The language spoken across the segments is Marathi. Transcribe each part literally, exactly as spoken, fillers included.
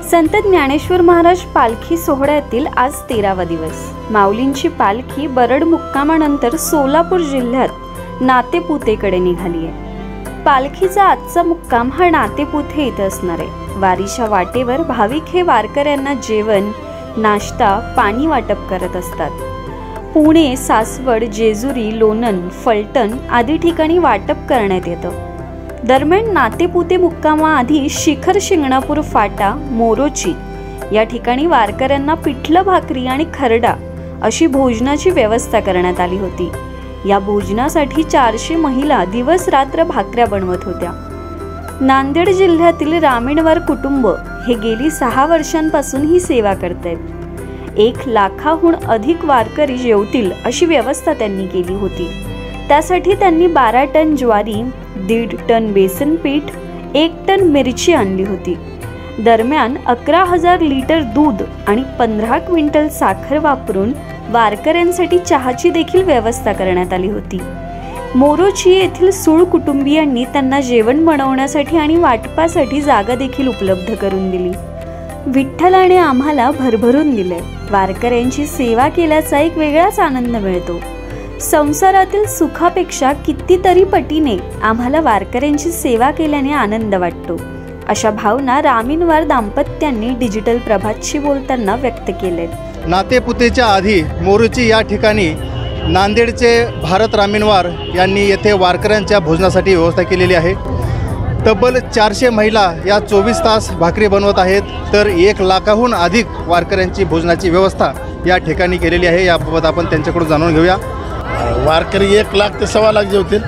संत ज्ञानेश्वर महाराज पालखी सोहळ्यातील आज तेरावा दिवस। माऊलींची पालखी बरड मुक्कामानंतर सोलापूर जिल्ह्यात नातेपुतेकडे निघाली आहे। पालखीचा आजचा मुक्काम हा नातेपुते इथे असणार आहे। वारीच्या वाटेवर भाविक हे वारकऱ्यांना जेवण, नाश्ता, पाणी वाटप करत असतात। पुणे, सासवड, जेजुरी, लोणंद, फलटण आदी ठिकाणी वाटप करण्यात येतं। दरम्यान नातेपुते मुक्कामाआधी शिखर शिंगणापूर फाटा, मोरोची या ठिकाणी वारकऱ्यांना पिठलं भाकरी आणि खरडा अशी भोजनाची व्यवस्था करण्यात आली होती। या भोजनासाठी चारशे महिला दिवस रात्र भाकऱ्या बनवत होत्या। नांदेड जिल्ह्यातील रामीणवार कुटुंब हे गेली सहा वर्षांपासून ही सेवा करतात। एक लाखाहून अधिक वारकरी जेवतील अशी व्यवस्था त्यांनी केली होती। त्यासाठी त्यांनी बारा टन ज्वारी, दीड टन बेसन पीठ, एक टन मिरची आणली होती। दरम्यान अकरा हजार लिटर दूध आणि पंधरा क्विंटल साखर वापरून वारकऱ्यांसाठी चहाची देखील व्यवस्था करण्यात आली होती। मोरोची येथील सूळ कुटुंबियांनी त्यांना जेवण बनवण्यासाठी आणि वाटपासाठी जागा देखील उपलब्ध करून दिली। विठ्ठलाने आम्हाला भरभरून दिले। वारकऱ्यांची सेवा केल्याचा एक वेगळाच आनंद मिळतो। संसारातील सुखापेक्षा कितीतरी पटीने आम्हाला वारकऱ्यांची सेवा केल्याने आनंद वाटतो, अशा भावना रामीणवार दाम्पत्यांनी डिजिटल प्रभातशी बोलताना व्यक्त केलेत। नातेपुतेच्या आधी मोरोची या ठिकाणी नांदेडचे भारत रामीणवार यांनी येथे वारकऱ्यांच्या भोजनासाठी व्यवस्था केलेली आहे। तब्बल चारशे महिला या चोवीस तास भाकरी बनवत आहेत, तर एक लाखाहून अधिक वारकऱ्यांची भोजनाची व्यवस्था या ठिकाणी केलेली आहे। याबाबत आपण त्यांच्याकडून जाणून घेऊया। वारकरी एक लाख ते सव्वा लाख जेवतील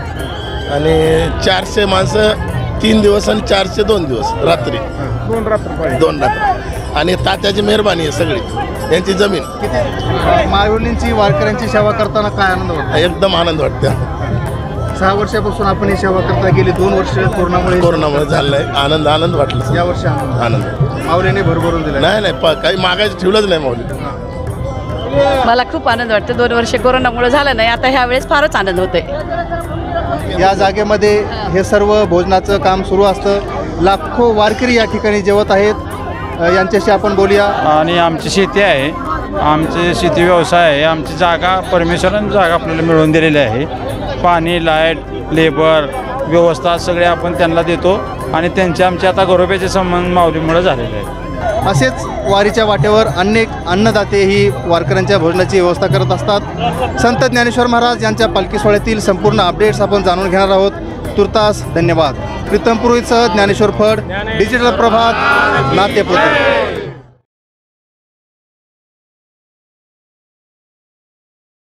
आणि चारशे माणसं तीन दिवस आणि चारशे दोन दिवस रात्री दोन रात्र दोन रात्र आणि तात्याची मेहरबानी आहे सगळी यांची जमीन। माऊलींची वारकऱ्यांची सेवा करताना काय आनंद वाटतो? एकदम आनंद वाटतो। सहा वर्षापासून आपण ही सेवा करता, गेली दोन वर्ष कोरोनामुळे कोरोनामुळे झालं आहे। आनंद आनंद वाटला या वर्षी आनंद माऊलीने भरभरून दिला। नाही नाही काही मागायचं ठेवलंच नाही माऊली। मला खूप आनंद वाटतो। दोन वर्ष कोरोनामुळे झालं नाही, आता ह्या वेळेस फारच आनंद होतोय। या जागेमध्ये हे सर्व भोजनाचं काम सुरू असतं। लाखो वारकरी या ठिकाणी जेवत आहेत। यांच्याशी आपण बोलूया। आणि आमची शेती आहे, आमचे शेती व्यवसाय आहे। आमची जागा परमेश्वराने जागा आपल्याला मिळवून दिलेली आहे। पाणी, लाईट, लेबर व्यवस्था सगळे आपण त्यांना देतो आणि त्यांचे आमचे आता घरोब्याचे संबंध माऊलीमुळे झालेले आहेत। असेच वारीच्या वाटेवर अनेक अन्नदाते ही वारकऱ्यांच्या भोजनाची व्यवस्था करत असतात। संत ज्ञानेश्वर महाराज यांच्या पालखी सोहळ्यातील संपूर्ण अपडेट्स आपण जाणून घेणार आहोत। तुर्तास धन्यवाद। प्रीतम पुरोहितसह ज्ञानेश्वर फड, डिजिटल प्रभात, नातेपुते।